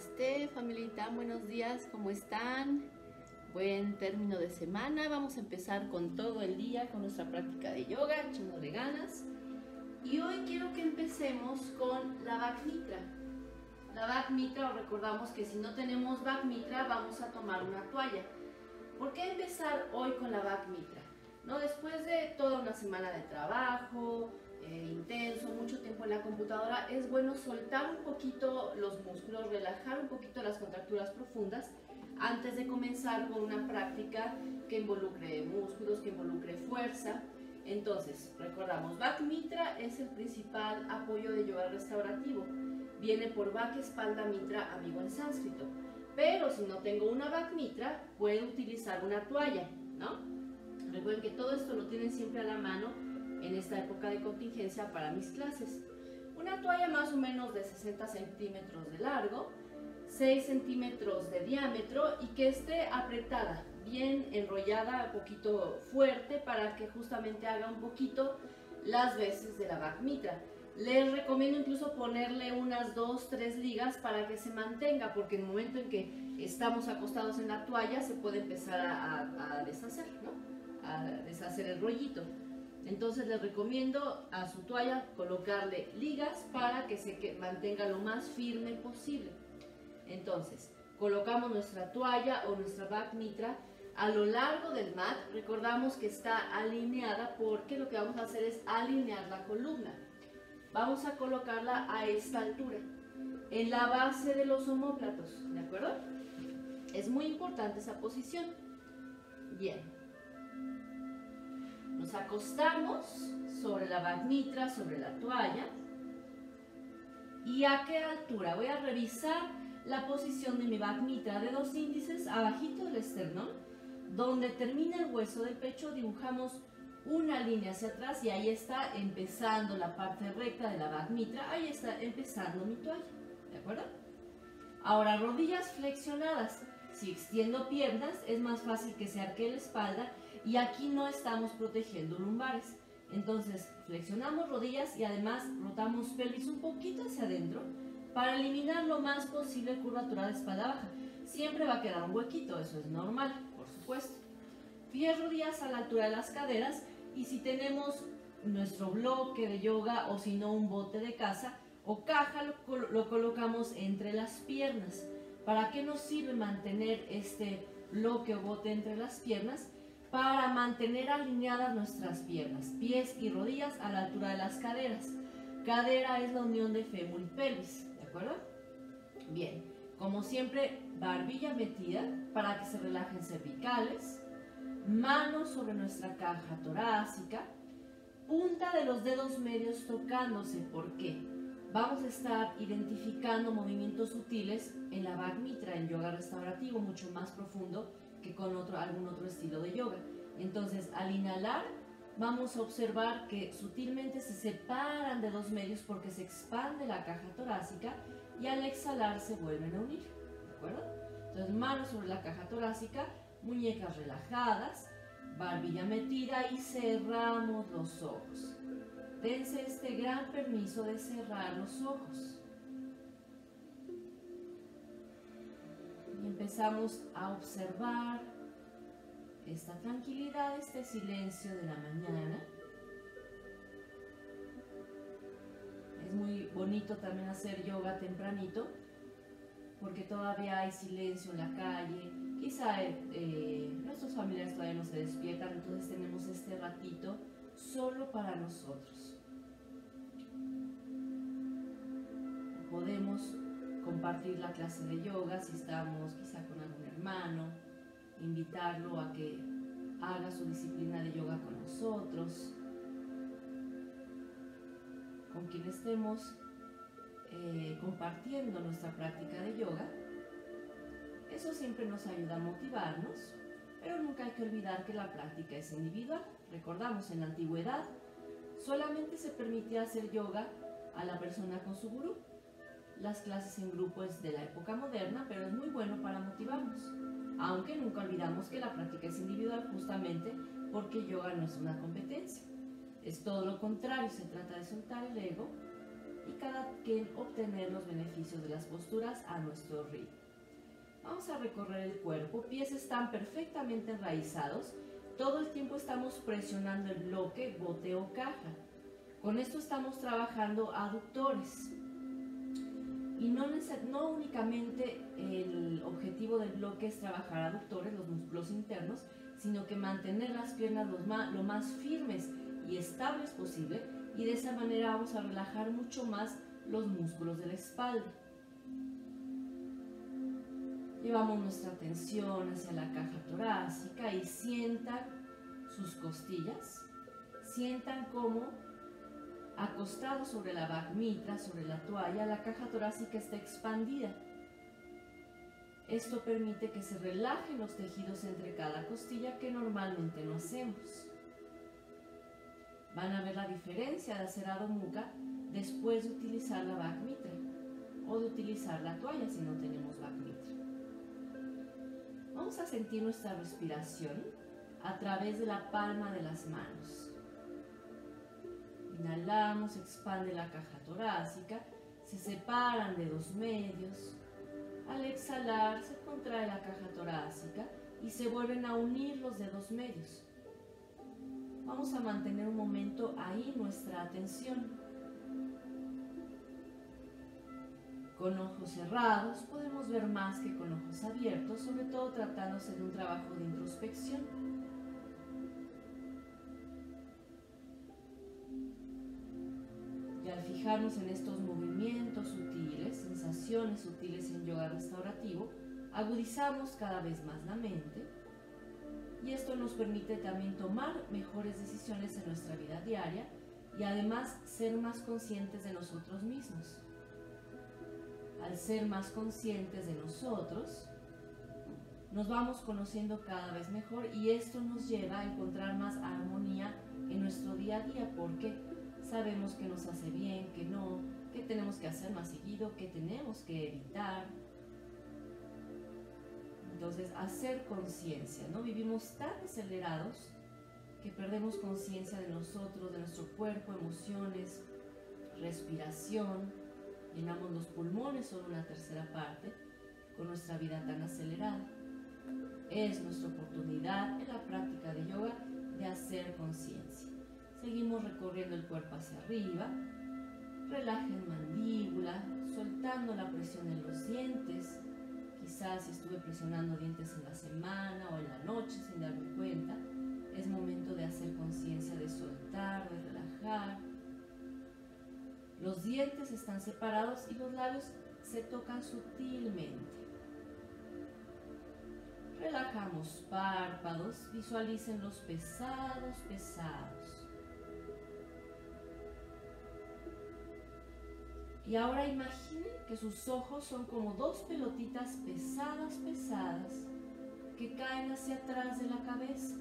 Namaste, familita, buenos días, ¿cómo están? Buen término de semana, vamos a empezar con todo el día con nuestra práctica de yoga, echándole ganas. Y hoy quiero que empecemos con la Back Mitra. La Back Mitra, os recordamos que si no tenemos Back Mitra vamos a tomar una toalla. ¿Por qué empezar hoy con la Back Mitra? ¿No? Después de toda una semana de trabajo, intenso, mucho tiempo en la computadora, es bueno soltar un poquito los músculos, relajar un poquito las contracturas profundas antes de comenzar con una práctica que involucre músculos, que involucre fuerza. Entonces, recordamos, Back Mitra es el principal apoyo de yoga restaurativo. Viene por Back, espalda, Mitra, amigo en sánscrito. Pero si no tengo una Back Mitra, puedo utilizar una toalla, ¿no? Recuerden que todo esto lo tienen siempre a la mano en esta época de contingencia para mis clases. Una toalla más o menos de 60 centímetros de largo, 6 centímetros de diámetro y que esté apretada, bien enrollada, un poquito fuerte para que justamente haga un poquito las veces de la Back Mitra. Les recomiendo incluso ponerle unas 2-3 ligas para que se mantenga, porque en el momento en que estamos acostados en la toalla se puede empezar a deshacer, ¿no? A deshacer el rollito. Entonces les recomiendo a su toalla colocarle ligas para que se mantenga lo más firme posible. Entonces, colocamos nuestra toalla o nuestra Back Mitra a lo largo del mat. Recordamos que está alineada porque lo que vamos a hacer es alinear la columna. Vamos a colocarla a esta altura, en la base de los omóplatos, ¿de acuerdo? Es muy importante esa posición. Bien. Nos acostamos sobre la Back Mitra, sobre la toalla. ¿Y a qué altura? Voy a revisar la posición de mi Back Mitra. Dedos índices abajito del esternón, donde termina el hueso del pecho, dibujamos una línea hacia atrás y ahí está empezando la parte recta de la Back Mitra. Ahí está empezando mi toalla, ¿de acuerdo? Ahora, rodillas flexionadas. Si extiendo piernas, es más fácil que se arquee la espalda y aquí no estamos protegiendo lumbares. Entonces, flexionamos rodillas y además rotamos pelvis un poquito hacia adentro para eliminar lo más posible curvatura de espalda baja. Siempre va a quedar un huequito, eso es normal, por supuesto. Pies, rodillas a la altura de las caderas y si tenemos nuestro bloque de yoga o si no un bote de casa o caja, lo colocamos entre las piernas. ¿Para qué nos sirve mantener este bloque o bote entre las piernas? Para mantener alineadas nuestras piernas, pies y rodillas a la altura de las caderas. Cadera es la unión de fémur y pelvis, ¿de acuerdo? Bien, como siempre, barbilla metida para que se relajen cervicales, manos sobre nuestra caja torácica, punta de los dedos medios tocándose. ¿Por qué? Vamos a estar identificando movimientos sutiles en la Back Mitra, en yoga restaurativo, mucho más profundo que con algún otro estilo de yoga. Entonces, al inhalar, vamos a observar que sutilmente se separan dedos medios porque se expande la caja torácica y al exhalar se vuelven a unir, ¿de acuerdo? Entonces, manos sobre la caja torácica, muñecas relajadas, barbilla metida y cerramos los ojos. Dense este gran permiso de cerrar los ojos. Y empezamos a observar esta tranquilidad, este silencio de la mañana. Es muy bonito también hacer yoga tempranito, porque todavía hay silencio en la calle. Quizá nuestros familiares todavía no se despiertan, entonces tenemos este ratito solo para nosotros. Podemos compartir la clase de yoga si estamos quizá con algún hermano, invitarlo a que haga su disciplina de yoga con nosotros, con quien estemos compartiendo nuestra práctica de yoga. Eso siempre nos ayuda a motivarnos, pero nunca hay que olvidar que la práctica es individual. Recordamos, en la antigüedad solamente se permitía hacer yoga a la persona con su gurú. Las clases en grupo es de la época moderna, pero es muy bueno para motivarnos. Aunque nunca olvidamos que la práctica es individual justamente porque yoga no es una competencia. Es todo lo contrario, se trata de soltar el ego y cada quien obtener los beneficios de las posturas a nuestro ritmo. Vamos a recorrer el cuerpo, pies están perfectamente enraizados, todo el tiempo estamos presionando el bloque, bote o caja. Con esto estamos trabajando aductores. Y no únicamente el objetivo del bloque es trabajar aductores, los músculos internos, sino que mantener las piernas lo más firmes y estables posible, y de esa manera vamos a relajar mucho más los músculos de la espalda. Llevamos nuestra atención hacia la caja torácica y sientan sus costillas, sientan cómo acostado sobre la bag mitra, sobre la toalla, la caja torácica está expandida. Esto permite que se relajen los tejidos entre cada costilla que normalmente no hacemos. Van a ver la diferencia de hacer Adho Mukha después de utilizar la bag mitra o de utilizar la toalla si no tenemos bag mitra. Vamos a sentir nuestra respiración a través de la palma de las manos. Inhalamos, expande la caja torácica, se separan dedos medios. Al exhalar, se contrae la caja torácica y se vuelven a unir los dedos medios. Vamos a mantener un momento ahí nuestra atención. Con ojos cerrados podemos ver más que con ojos abiertos, sobre todo tratándose de un trabajo de introspección. Y al fijarnos en estos movimientos sutiles, sensaciones sutiles en yoga restaurativo, agudizamos cada vez más la mente, y esto nos permite también tomar mejores decisiones en nuestra vida diaria y además ser más conscientes de nosotros mismos. Al ser más conscientes de nosotros, nos vamos conociendo cada vez mejor, y esto nos lleva a encontrar más armonía en nuestro día a día, porque sabemos qué nos hace bien, qué no, qué tenemos que hacer más seguido, qué tenemos que evitar. Entonces, hacer conciencia, ¿no? Vivimos tan acelerados que perdemos conciencia de nosotros, de nuestro cuerpo, emociones, respiración. Llenamos los pulmones, solo una tercera parte, con nuestra vida tan acelerada. Es nuestra oportunidad en la práctica de yoga de hacer conciencia. Seguimos recorriendo el cuerpo hacia arriba. Relajen mandíbula, soltando la presión en los dientes. Quizás si estuve presionando dientes en la semana o en la noche sin darme cuenta, es momento de hacer conciencia, de soltar, de relajar. Los dientes están separados y los labios se tocan sutilmente. Relajamos párpados, visualícenlos pesados, pesados. Y ahora imaginen que sus ojos son como dos pelotitas pesadas, pesadas, que caen hacia atrás de la cabeza.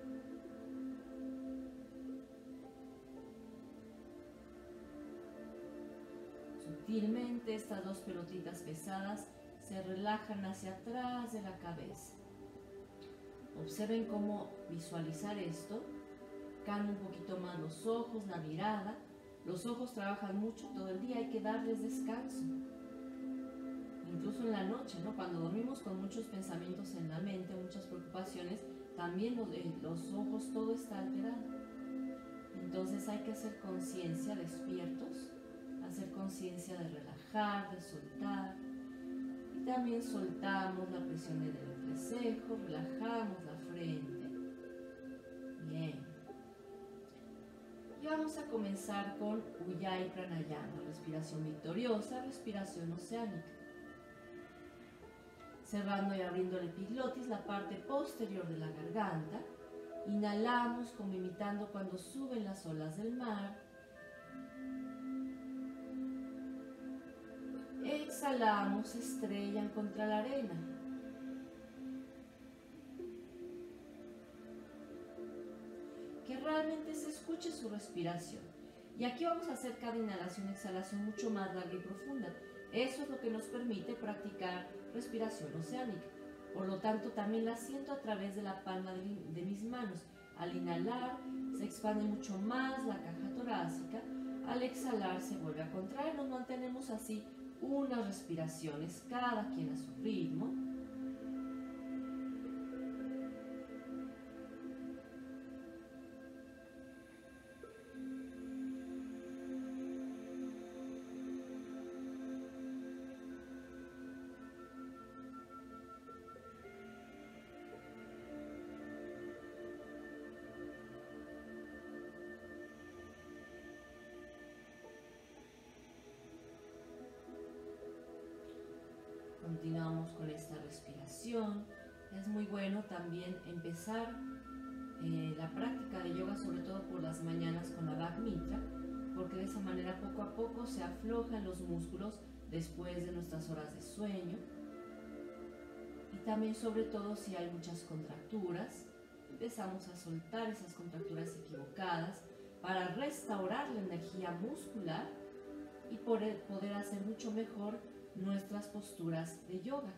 Sutilmente estas dos pelotitas pesadas se relajan hacia atrás de la cabeza. Observen cómo visualizar esto. Caen un poquito más los ojos, la mirada. Los ojos trabajan mucho todo el día, hay que darles descanso. Incluso en la noche, ¿no? Cuando dormimos con muchos pensamientos en la mente, muchas preocupaciones, también los ojos, todo está alterado. Entonces hay que hacer conciencia, despiertos, hacer conciencia de relajar, de soltar. Y también soltamos la presión en el entrecejo, relajamos la frente. Bien. Y vamos a comenzar con Ujjayi Pranayama, respiración victoriosa, respiración oceánica. Cerrando y abriendo el epiglotis, la parte posterior de la garganta. Inhalamos como imitando cuando suben las olas del mar. Exhalamos, se estrellan contra la arena. Que realmente se escuche su respiración. Y aquí vamos a hacer cada inhalación y exhalación mucho más larga y profunda. Eso es lo que nos permite practicar respiración oceánica. Por lo tanto, también la siento a través de la palma de mis manos. Al inhalar, se expande mucho más la caja torácica. Al exhalar se vuelve a contraer. Nos mantenemos así unas respiraciones, cada quien a su ritmo. Continuamos con esta respiración. Es muy bueno también empezar la práctica de yoga, sobre todo por las mañanas, con la Bhakti Mudra, porque de esa manera poco a poco se aflojan los músculos después de nuestras horas de sueño. Y también, sobre todo, si hay muchas contracturas, empezamos a soltar esas contracturas equivocadas para restaurar la energía muscular y poder hacer mucho mejor nuestras posturas de yoga.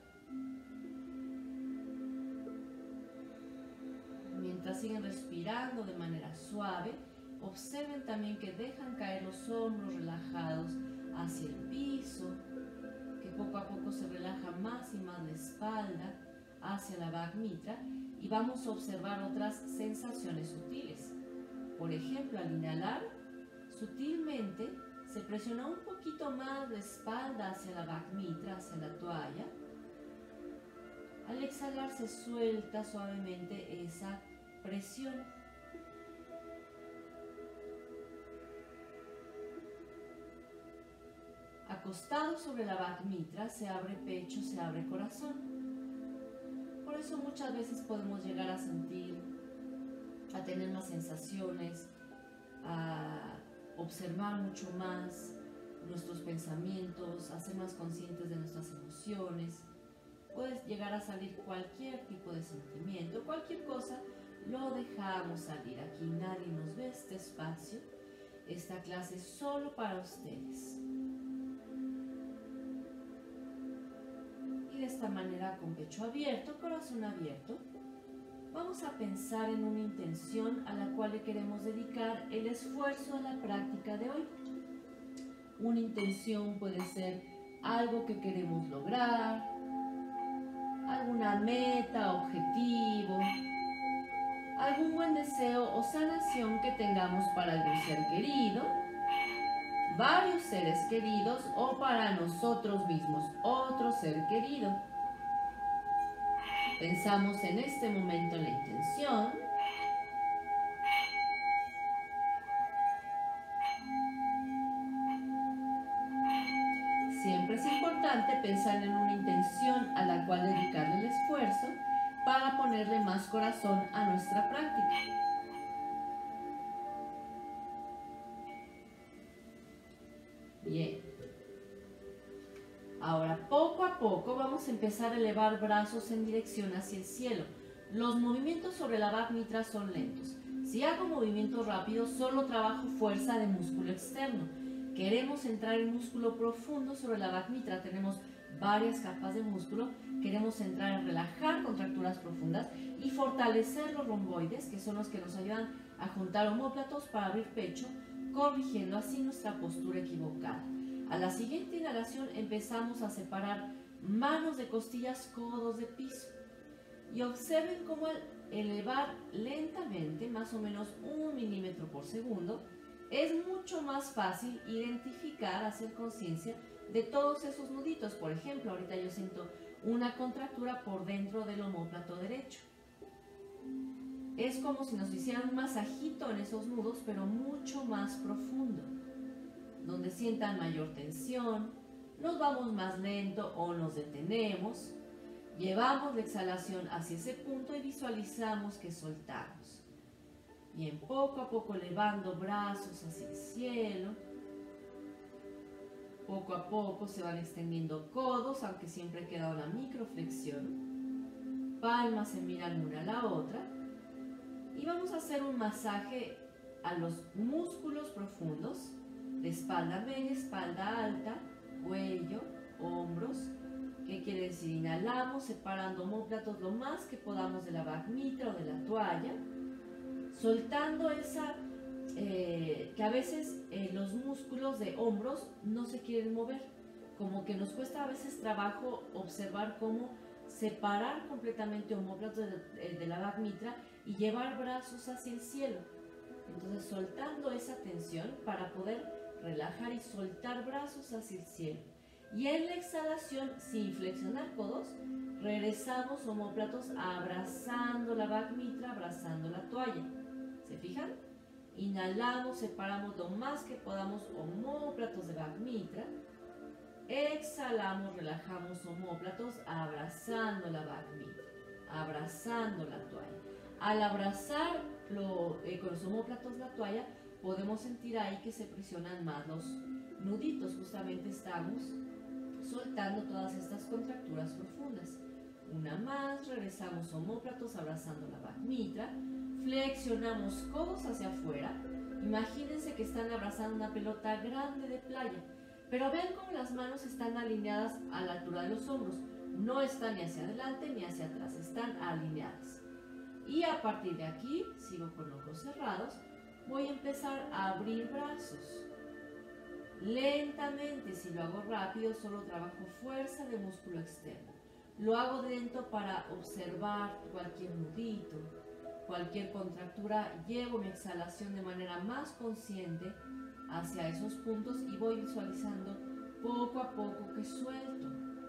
Mientras siguen respirando de manera suave, observen también que dejan caer los hombros relajados hacia el piso, que poco a poco se relaja más y más la espalda hacia la Bhakti Mudra, y vamos a observar otras sensaciones sutiles. Por ejemplo, al inhalar, sutilmente se presiona un poquito más la espalda hacia la Bhakti Mudra, hacia la toalla. Al exhalar se suelta suavemente esa presión. Acostado sobre la Bhakti Mudra se abre pecho, se abre corazón. Por eso muchas veces podemos llegar a sentir, a tener más sensaciones, a observar mucho más nuestros pensamientos, a ser más conscientes de nuestras emociones. Puede llegar a salir cualquier tipo de sentimiento, cualquier cosa, lo dejamos salir. Aquí nadie nos ve, este espacio, esta clase es solo para ustedes. Y de esta manera, con pecho abierto, corazón abierto, vamos a pensar en una intención a la cual le queremos dedicar el esfuerzo de la práctica de hoy. Una intención puede ser algo que queremos lograr, alguna meta, objetivo, algún buen deseo o sanación que tengamos para algún ser querido, varios seres queridos o para nosotros mismos, otro ser querido. Pensamos en este momento en la intención. Siempre es importante pensar en una intención a la cual dedicarle el esfuerzo para ponerle más corazón a nuestra práctica. Bien. Ahora, poco a poco vamos a empezar a elevar brazos en dirección hacia el cielo. Los movimientos sobre la Bhakti Mudra son lentos. Si hago movimientos rápidos, solo trabajo fuerza de músculo externo. Queremos entrar en músculo profundo sobre la Bhakti Mudra. Tenemos varias capas de músculo. Queremos entrar en relajar contracturas profundas y fortalecer los romboides, que son los que nos ayudan a juntar omóplatos para abrir pecho, corrigiendo así nuestra postura equivocada. A la siguiente inhalación empezamos a separar manos de costillas, codos de piso. Y observen cómo al elevar lentamente, más o menos 1 milímetro por segundo, es mucho más fácil identificar, hacer conciencia de todos esos nuditos. Por ejemplo, ahorita yo siento una contractura por dentro del omóplato derecho. Es como si nos hicieran un masajito en esos nudos, pero mucho más profundo, donde sientan mayor tensión. Nos vamos más lento o nos detenemos. Llevamos la exhalación hacia ese punto y visualizamos que soltamos. Bien, poco a poco elevando brazos hacia el cielo. Poco a poco se van extendiendo codos, aunque siempre queda una microflexión. Palmas se miran una a la otra. Y vamos a hacer un masaje a los músculos profundos de espalda media, espalda alta, cuello, hombros. ¿Qué quiere decir? Inhalamos separando omóplatos lo más que podamos de la Bhakti Mudra o de la toalla, soltando esa que a veces los músculos de hombros no se quieren mover, como que nos cuesta a veces trabajo observar cómo separar completamente omóplatos de la Bhakti Mitra y llevar brazos hacia el cielo. Entonces soltando esa tensión para poder relajar y soltar brazos hacia el cielo. Y en la exhalación, sin flexionar codos, regresamos omóplatos abrazando la Bhakti Mitra, abrazando la toalla. ¿Se fijan? Inhalamos, separamos lo más que podamos omóplatos de Bhakti Mitra. Exhalamos, relajamos omóplatos, abrazando la Bhakti Mitra, abrazando la toalla. Al abrazar con los omóplatos la toalla, podemos sentir ahí que se presionan más los nuditos. Justamente estamos soltando todas estas contracturas profundas. Una más, regresamos omóplatos, abrazando la Bhakti Mitra. Flexionamos codos hacia afuera. Imagínense que están abrazando una pelota grande de playa. Pero vean cómo las manos están alineadas a la altura de los hombros. No están ni hacia adelante ni hacia atrás, están alineadas. Y a partir de aquí, sigo con ojos cerrados, voy a empezar a abrir brazos. Lentamente, si lo hago rápido, solo trabajo fuerza de músculo externo. Lo hago lento para observar cualquier nudito, cualquier contractura. Llevo mi exhalación de manera más consciente hacia esos puntos y voy visualizando poco a poco que suelto.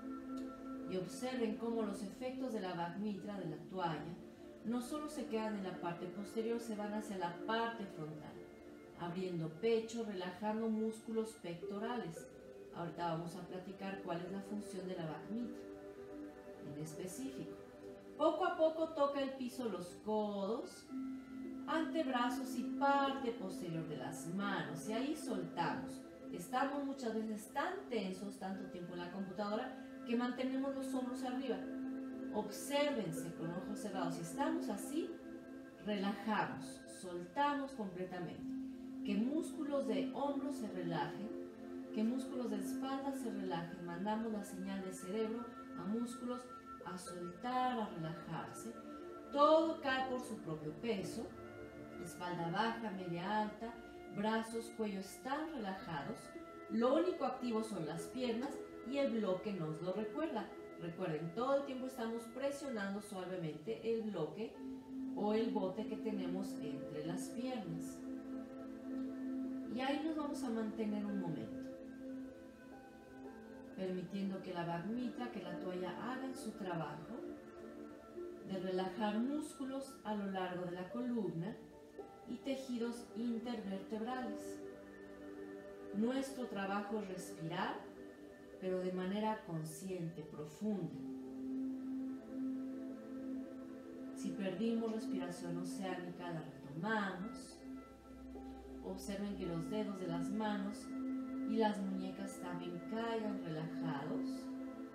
Y observen cómo los efectos de la Bhakti Mitra, de la toalla, no solo se quedan en la parte posterior, se van hacia la parte frontal, abriendo pecho, relajando músculos pectorales. Ahorita vamos a platicar cuál es la función de la Bhakti Mitra en específico. Poco a poco toca el piso los codos, antebrazos y parte posterior de las manos, y ahí soltamos. Estamos muchas veces tan tensos, tanto tiempo en la computadora, que mantenemos los hombros arriba. Obsérvense con ojos cerrados. Si estamos así, relajamos, soltamos completamente. Que músculos de hombros se relajen, que músculos de espalda se relajen. Mandamos la señal del cerebro a músculos a soltar, a relajarse. Todo cae por su propio peso. Espalda baja, media alta, brazos, cuello están relajados. Lo único activo son las piernas y el bloque nos lo recuerda. Recuerden, todo el tiempo estamos presionando suavemente el bloque o el bote que tenemos entre las piernas. Y ahí nos vamos a mantener un momento, permitiendo que la Bhakti Mitra, que la toalla hagan su trabajo de relajar músculos a lo largo de la columna y tejidos intervertebrales. Nuestro trabajo es respirar, pero de manera consciente, profunda. Si perdimos respiración oceánica, la retomamos. Observen que los dedos de las manos y las muñecas también caigan relajados.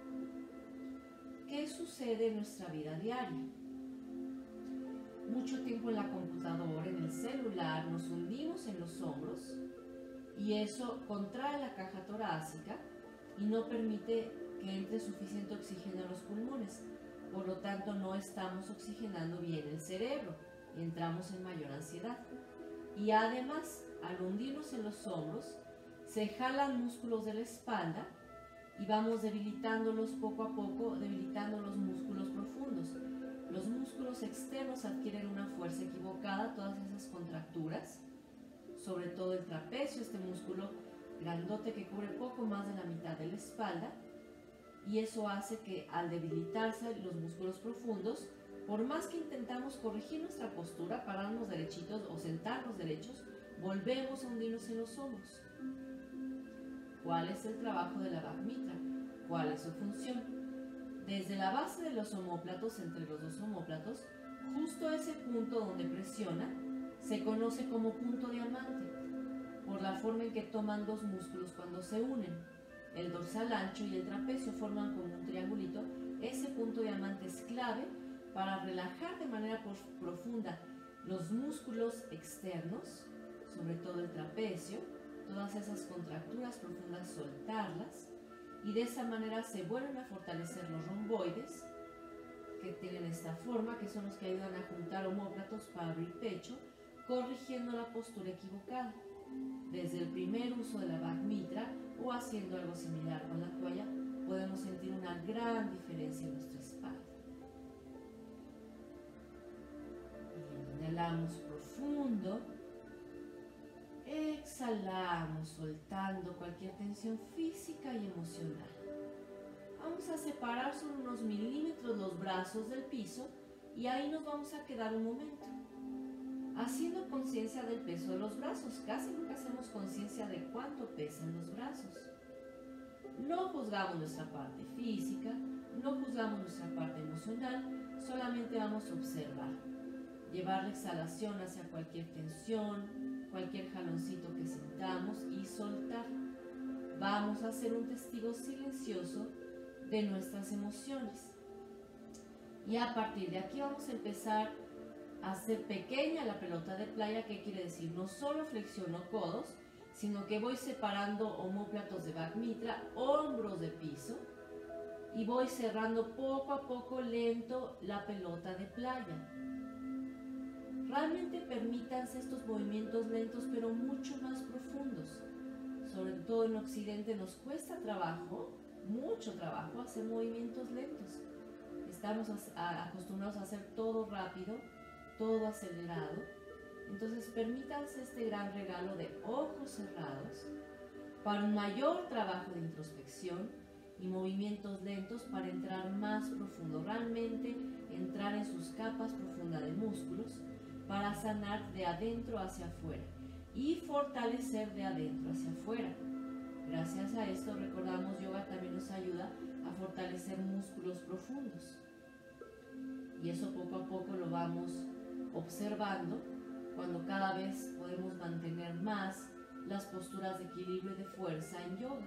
¿Qué sucede en nuestra vida diaria? Mucho tiempo en la computadora, en el celular, nos hundimos en los hombros y eso contrae la caja torácica y no permite que entre suficiente oxígeno a los pulmones. Por lo tanto, no estamos oxigenando bien el cerebro y entramos en mayor ansiedad. Y además, al hundirnos en los hombros, se jalan músculos de la espalda y vamos debilitándolos poco a poco, debilitando los músculos profundos. Los músculos externos adquieren una fuerza equivocada, todas esas contracturas, sobre todo el trapecio, este músculo grandote que cubre poco más de la mitad de la espalda, y eso hace que al debilitarse los músculos profundos, por más que intentamos corregir nuestra postura, pararnos derechitos o sentarnos derechos, volvemos a hundirnos en los hombros. ¿Cuál es el trabajo de la Bhakti Mitra? ¿Cuál es su función? Desde la base de los omóplatos, entre los dos omóplatos, justo ese punto donde presiona, se conoce como punto diamante, por la forma en que toman dos músculos cuando se unen. El dorsal ancho y el trapecio forman como un triangulito. Ese punto diamante es clave para relajar de manera profunda los músculos externos, sobre todo el trapecio, todas esas contracturas profundas, soltarlas, y de esa manera se vuelven a fortalecer los romboides, que tienen esta forma, que son los que ayudan a juntar omóplatos para abrir pecho, corrigiendo la postura equivocada. Desde el primer uso de la Bhakti Mitra o haciendo algo similar con la toalla, podemos sentir una gran diferencia en nuestra espalda. Inhalamos profundo, exhalamos soltando cualquier tensión física y emocional. Vamos a separar solo unos milímetros los brazos del piso y ahí nos vamos a quedar un momento, haciendo conciencia del peso de los brazos. Casi nunca hacemos conciencia de cuánto pesan los brazos. No juzgamos nuestra parte física, no juzgamos nuestra parte emocional, solamente vamos a observar. Llevar la exhalación hacia cualquier tensión, cualquier jaloncito que sintamos y soltar. Vamos a ser un testigo silencioso de nuestras emociones. Y a partir de aquí vamos a empezar a hacer pequeña la pelota de playa. ¿Qué quiere decir? No solo flexiono codos, sino que voy separando omóplatos de Bhakti Mitra, hombros de piso, y voy cerrando poco a poco lento la pelota de playa. Realmente permítanse estos movimientos lentos pero mucho más profundos. Sobre todo en Occidente nos cuesta trabajo, mucho trabajo, hacer movimientos lentos. Estamos acostumbrados a hacer todo rápido, todo acelerado. Entonces permítanse este gran regalo de ojos cerrados para un mayor trabajo de introspección y movimientos lentos para entrar más profundo, realmente entrar en sus capas profundas de músculos para sanar de adentro hacia afuera y fortalecer de adentro hacia afuera. Gracias a esto, recordamos, yoga también nos ayuda a fortalecer músculos profundos. Y eso poco a poco lo vamos observando cuando cada vez podemos mantener más las posturas de equilibrio y de fuerza en yoga.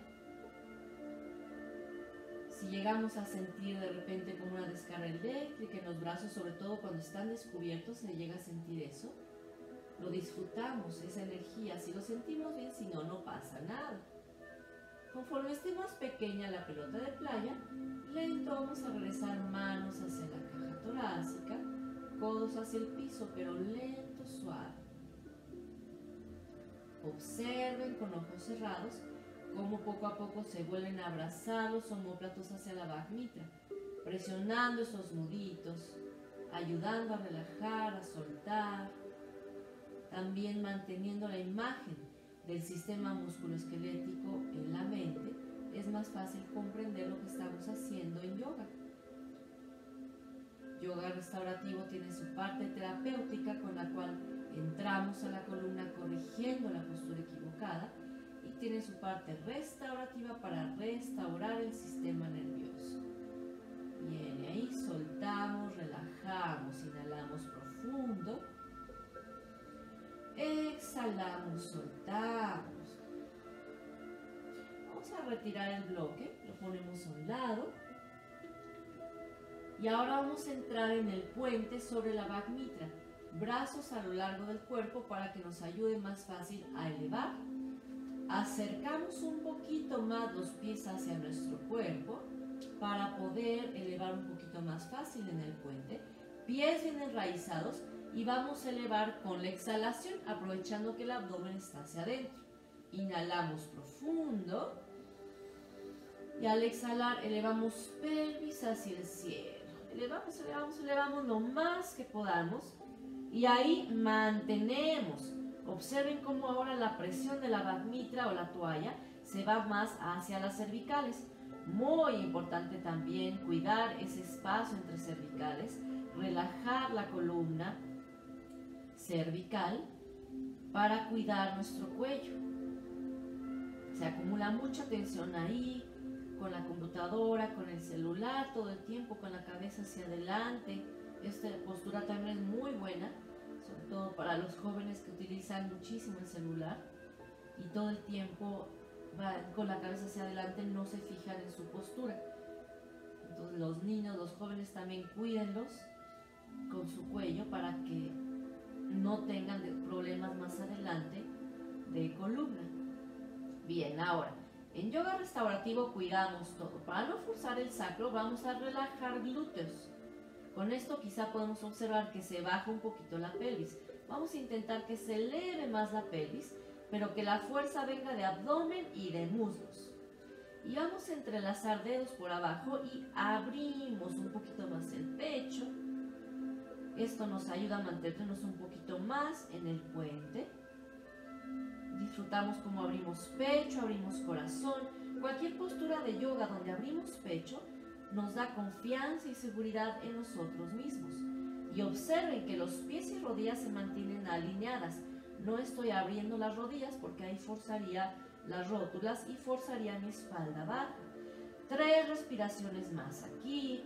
Si llegamos a sentir de repente como una descarga eléctrica en los brazos, sobre todo cuando están descubiertos, se llega a sentir eso, lo disfrutamos, esa energía. Si lo sentimos bien, si no, no pasa nada. Conforme esté más pequeña la pelota de playa, lento vamos a regresar manos hacia la caja torácica, codos hacia el piso, pero lento, suave. Observen con ojos cerrados cómo poco a poco se vuelven a abrazar los omóplatos hacia la Bhakti Mitra, presionando esos nuditos, ayudando a relajar, a soltar, también manteniendo la imagen del sistema musculoesquelético en la mente. Es más fácil comprender lo que estamos haciendo en yoga. Yoga restaurativo tiene su parte terapéutica con la cual entramos a la columna corrigiendo la postura equivocada, y tiene su parte restaurativa para restaurar el sistema nervioso. Bien, ahí soltamos, relajamos, inhalamos profundo, exhalamos, soltamos. Vamos a retirar el bloque, lo ponemos a un lado. Y ahora vamos a entrar en el puente sobre la Bhakti Mitra. Brazos a lo largo del cuerpo para que nos ayude más fácil a elevar. Acercamos un poquito más los pies hacia nuestro cuerpo para poder elevar un poquito más fácil en el puente. Pies bien enraizados y vamos a elevar con la exhalación, aprovechando que el abdomen está hacia adentro. Inhalamos profundo y al exhalar elevamos pelvis hacia el cielo. Elevamos, elevamos, elevamos lo más que podamos y ahí mantenemos. Observen cómo ahora la presión de la Bhakti Mitra o la toalla se va más hacia las cervicales. Muy importante también cuidar ese espacio entre cervicales, relajar la columna cervical para cuidar nuestro cuello. Se acumula mucha tensión ahí, con la computadora, con el celular, todo el tiempo con la cabeza hacia adelante. Esta postura también es muy buena, sobre todo para los jóvenes que utilizan muchísimo el celular y todo el tiempo van con la cabeza hacia adelante, no se fijan en su postura. Entonces los niños, los jóvenes también cuídenlos con su cuello para que no tengan problemas más adelante de columna. Bien, ahora en yoga restaurativo cuidamos todo. Para no forzar el sacro vamos a relajar glúteos. Con esto quizá podemos observar que se baja un poquito la pelvis. Vamos a intentar que se eleve más la pelvis, pero que la fuerza venga de abdomen y de muslos. Y vamos a entrelazar dedos por abajo y abrimos un poquito más el pecho. Esto nos ayuda a mantenernos un poquito más en el puente. Disfrutamos como abrimos pecho, abrimos corazón. Cualquier postura de yoga donde abrimos pecho nos da confianza y seguridad en nosotros mismos. Y observen que los pies y rodillas se mantienen alineadas. No estoy abriendo las rodillas porque ahí forzaría las rótulas y forzaría mi espalda baja. 3 respiraciones más aquí.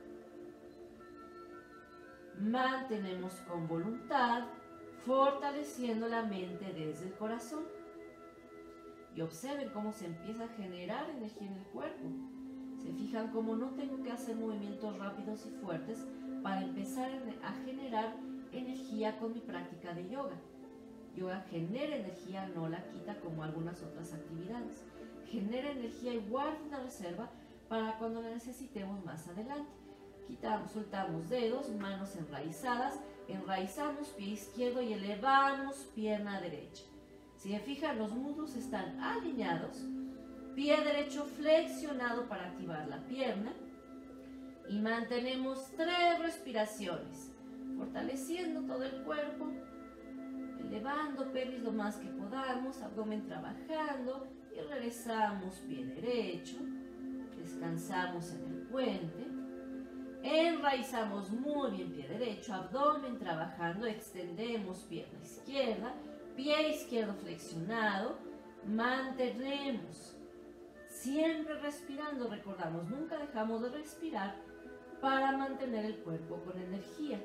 Mantenemos con voluntad, fortaleciendo la mente desde el corazón. Y observen cómo se empieza a generar energía en el cuerpo. Se fijan cómo no tengo que hacer movimientos rápidos y fuertes para empezar a generar energía con mi práctica de yoga. Yoga genera energía, no la quita como algunas otras actividades. Genera energía y guarda una reserva para cuando la necesitemos más adelante. Quitamos, soltamos dedos, manos enraizadas, enraizamos pie izquierdo y elevamos pierna derecha. Si se fijan, los muslos están alineados, pie derecho flexionado para activar la pierna y mantenemos 3 respiraciones, fortaleciendo todo el cuerpo, elevando pelvis lo más que podamos, abdomen trabajando y regresamos pie derecho, descansamos en el puente, enraizamos muy bien pie derecho, abdomen trabajando, extendemos pierna izquierda, pie izquierdo flexionado, mantenemos, siempre respirando, recordamos, nunca dejamos de respirar para mantener el cuerpo con energía.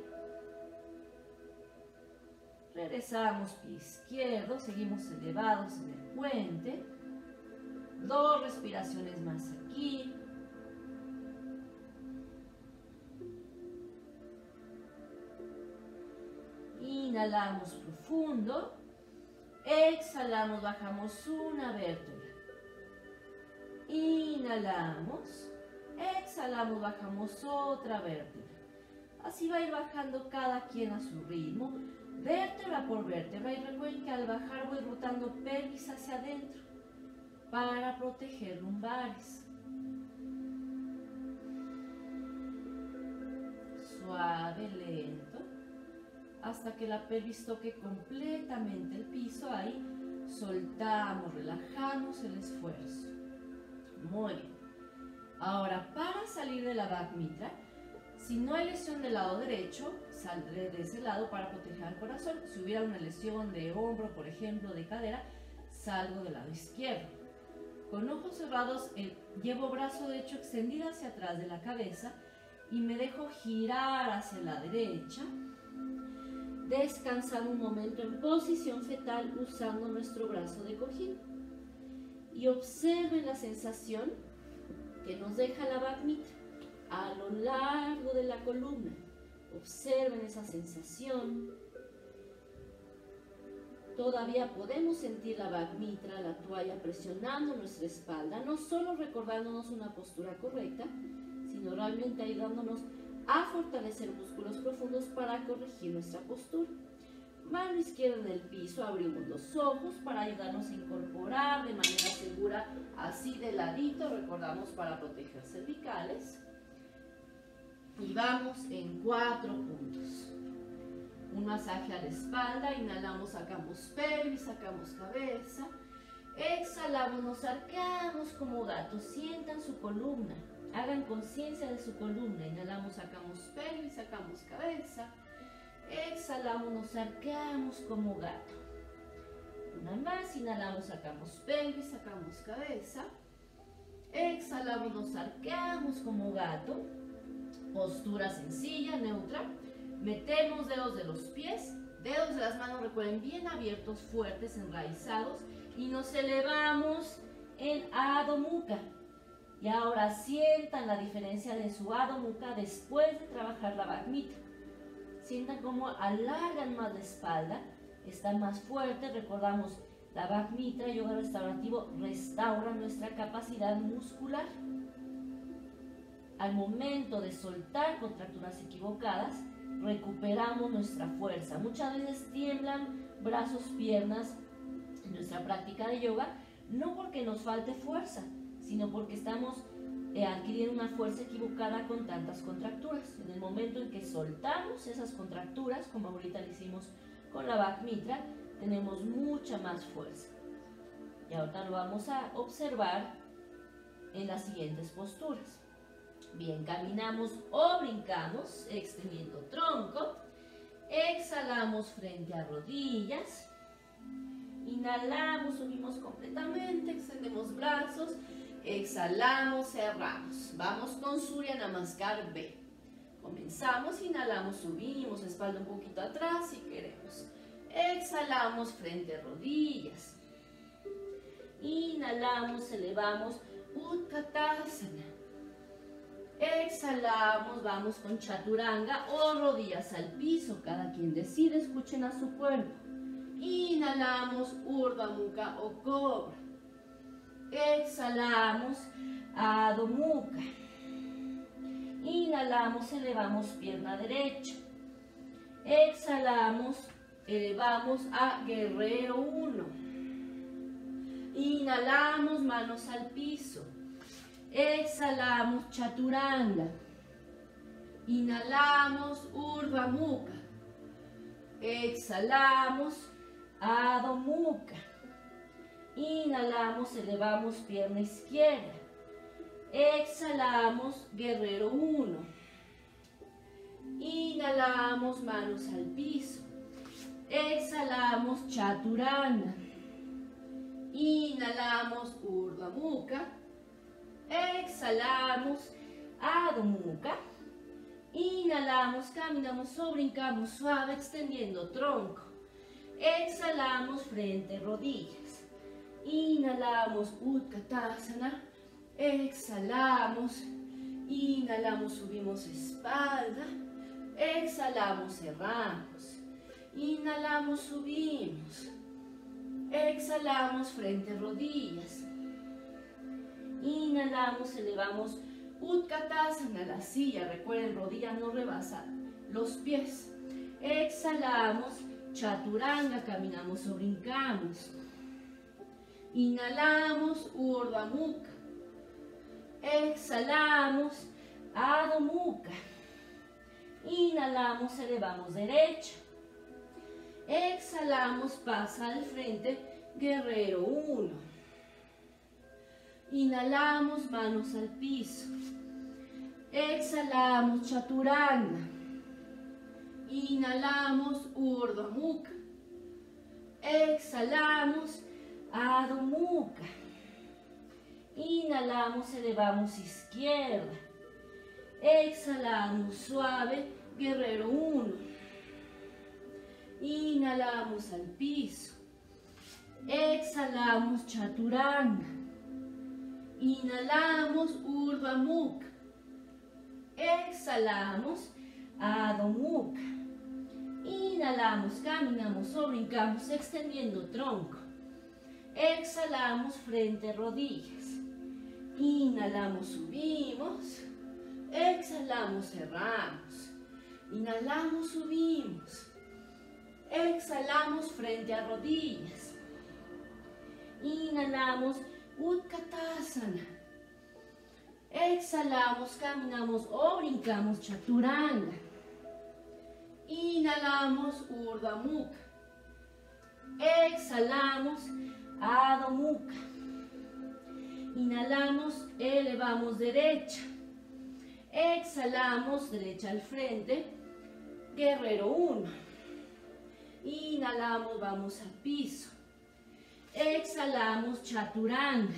Regresamos pie izquierdo, seguimos elevados en el puente, 2 respiraciones más aquí. Inhalamos profundo, exhalamos, bajamos una vértebra. Inhalamos, exhalamos, bajamos otra vértebra. Así va a ir bajando cada quien a su ritmo, vértebra por vértebra. Y recuerden que al bajar voy rotando pelvis hacia adentro para proteger lumbares. Suave, lento, hasta que la pelvis toque completamente el piso. Ahí soltamos, relajamos el esfuerzo. Muy bien. Ahora, para salir de la Back Mitra, si no hay lesión del lado derecho, saldré de ese lado para proteger al corazón. Si hubiera una lesión de hombro, por ejemplo, de cadera, salgo del lado izquierdo. Con ojos cerrados, llevo brazo derecho extendido hacia atrás de la cabeza y me dejo girar hacia la derecha. Descansar un momento en posición fetal usando nuestro brazo de cojín. Y observen la sensación que nos deja la Back Mitra a lo largo de la columna. Observen esa sensación. Todavía podemos sentir la Back Mitra, la toalla presionando nuestra espalda, no solo recordándonos una postura correcta, sino realmente ayudándonos a fortalecer músculos profundos para corregir nuestra postura. Mano izquierda en el piso, abrimos los ojos para ayudarnos a incorporar de manera segura, así de ladito, recordamos, para proteger cervicales. Y vamos en 4 puntos. Un masaje a la espalda, inhalamos, sacamos pelvis, sacamos cabeza. Exhalamos, nos arqueamos como gato, sientan su columna. Hagan conciencia de su columna. Inhalamos, sacamos pelvis, sacamos cabeza. Exhalamos, nos arqueamos como gato. Una más, inhalamos, sacamos pelvis, sacamos cabeza. Exhalamos, nos arqueamos como gato. Postura sencilla, neutra. Metemos dedos de los pies, dedos de las manos, recuerden, bien abiertos, fuertes, enraizados. Y nos elevamos en Adho Mukha. Y ahora sientan la diferencia de su Adho Mukha después de trabajar la Back Mitra. Sientan cómo alargan más la espalda, está más fuerte. Recordamos, la Back Mitra, yoga restaurativo, restaura nuestra capacidad muscular. Al momento de soltar contracturas equivocadas, recuperamos nuestra fuerza. Muchas veces tiemblan brazos, piernas en nuestra práctica de yoga, no porque nos falte fuerza, sino porque estamos adquiriendo una fuerza equivocada con tantas contracturas. En el momento en que soltamos esas contracturas, como ahorita lo hicimos con la Back Mitra, tenemos mucha más fuerza. Y ahorita lo vamos a observar en las siguientes posturas. Bien, caminamos o brincamos, extendiendo tronco. Exhalamos frente a rodillas. Inhalamos, subimos completamente, extendemos brazos. Exhalamos, cerramos. Vamos con Surya Namaskar B. Comenzamos, inhalamos, subimos, espalda un poquito atrás si queremos. Exhalamos frente a rodillas. Inhalamos, elevamos, Utkatasana. Exhalamos, vamos con Chaturanga o rodillas al piso. Cada quien decide, escuchen a su cuerpo. Inhalamos, Urdhva Mukha o cobra. Exhalamos, Adho Mukha. Inhalamos, elevamos pierna derecha. Exhalamos, elevamos a Guerrero 1. Inhalamos, manos al piso. Exhalamos, Chaturanga. Inhalamos, Urdhva Mukha. Exhalamos, Adho Mukha. Inhalamos, elevamos pierna izquierda. Exhalamos, Guerrero 1. Inhalamos, manos al piso. Exhalamos, Chaturanga. Inhalamos, Urdhva Mukha. Exhalamos, Adho Mukha. Inhalamos, caminamos o brincamos suave, extendiendo tronco. Exhalamos, frente, rodillas. Inhalamos, Utkatasana. Exhalamos. Inhalamos, subimos espalda. Exhalamos, cerramos. Inhalamos, subimos. Exhalamos, frente, rodillas. Inhalamos, elevamos Utkatasana, la silla. Recuerden, rodilla no rebasa los pies. Exhalamos, Chaturanga, caminamos o brincamos. Inhalamos, Urdhva Mukha. Exhalamos, Adho Mukha. Inhalamos, elevamos derecha. Exhalamos, pasa al frente, Guerrero 1. Inhalamos, manos al piso. Exhalamos, Chaturanga. Inhalamos, Urdhva Mukha. Exhalamos, Adho Mukha. Inhalamos, elevamos izquierda. Exhalamos, suave, Guerrero 1. Inhalamos al piso. Exhalamos, Chaturanga. Inhalamos, Urdhva Mukha. Exhalamos, Adho Mukha. Inhalamos, caminamos o brincamos, extendiendo tronco. Exhalamos, frente, rodillas. Inhalamos, subimos. Exhalamos, cerramos. Inhalamos, subimos. Exhalamos, frente a rodillas. Inhalamos, Utkatasana. Exhalamos, caminamos o brincamos, Chaturanga. Inhalamos, Urdhva Mukha. Exhalamos, Adho Mukha. Inhalamos, elevamos derecha. Exhalamos, derecha al frente, Guerrero 1. Inhalamos, vamos al piso. Exhalamos, Chaturanga.